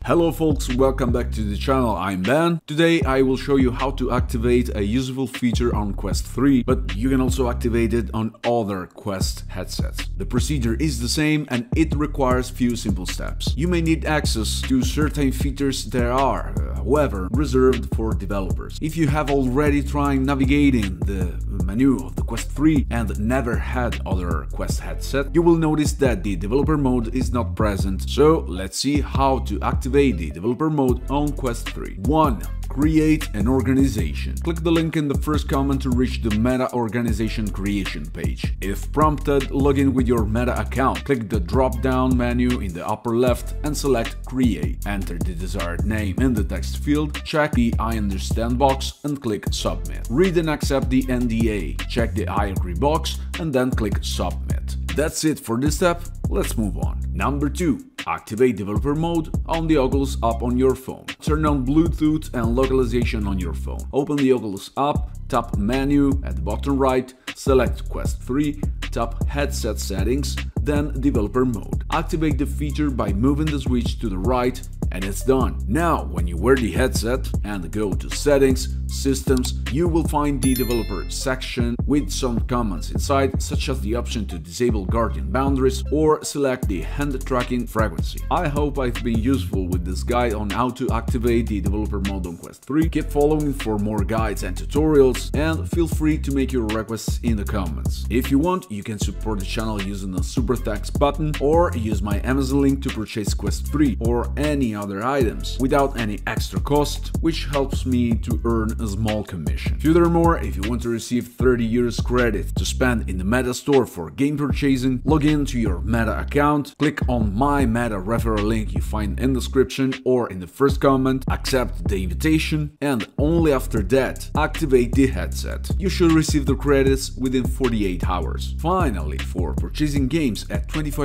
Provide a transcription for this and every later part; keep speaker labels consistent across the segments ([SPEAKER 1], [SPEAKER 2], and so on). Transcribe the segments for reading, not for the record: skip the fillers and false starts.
[SPEAKER 1] Hello folks, welcome back to the channel, I'm Ben. Today I will show you how to activate a useful feature on Quest 3, but you can also activate it on other Quest headsets. The procedure is the same and it requires few simple steps. You may need access to certain features that are, however, reserved for developers. If you have already tried navigating the menu of the Quest 3 and never had other Quest headset, you will notice that the developer mode is not present. So let's see how to activate the developer mode on Quest 3. 1. Create an organization. Click the link in the first comment to reach the Meta organization creation page. If prompted, log in with your Meta account. Click the drop-down menu in the upper left and select Create. Enter the desired name in the text field, check the I understand box and click Submit. Read and accept the NDA. Check the I agree box and then click Submit. That's it for this step, let's move on. Number 2. Activate developer mode on the Oculus app on your phone. Turn on Bluetooth and localization on your phone. Open the Oculus app, tap Menu at the bottom right, select Quest 3, tap Headset Settings, then Developer Mode. Activate the feature by moving the switch to the right and it's done. Now, when you wear the headset and go to Settings, Systems, you will find the Developer section with some commands inside, such as the option to disable Guardian boundaries or select the hand tracking frequency. I hope I've been useful with this guide on how to activate the developer mode on Quest 3. Keep following for more guides and tutorials, and feel free to make your requests in the comments. If you want, you can support the channel using the Super Thanks button or use my Amazon link to purchase Quest 3 or any other items without any extra cost, which helps me to earn a small commission. Furthermore, if you want to receive 30 euros credit to spend in the Meta store for game purchasing, log in to your Meta account, click on my Meta referral link you find in the description or in the first comment, accept the invitation, and only after that activate the headset. You should receive the credits within 48 hours. Finally, for purchasing games at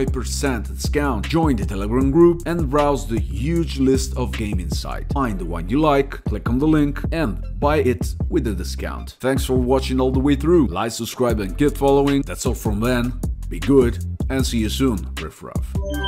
[SPEAKER 1] 25% discount, join the Telegram group and browse the huge list of games inside. Find the one you like, click on the link and buy it with a discount. Thanks for watching all the way through. Like, subscribe and keep following. That's all from Ben. Be good and see you soon, Riff Raff.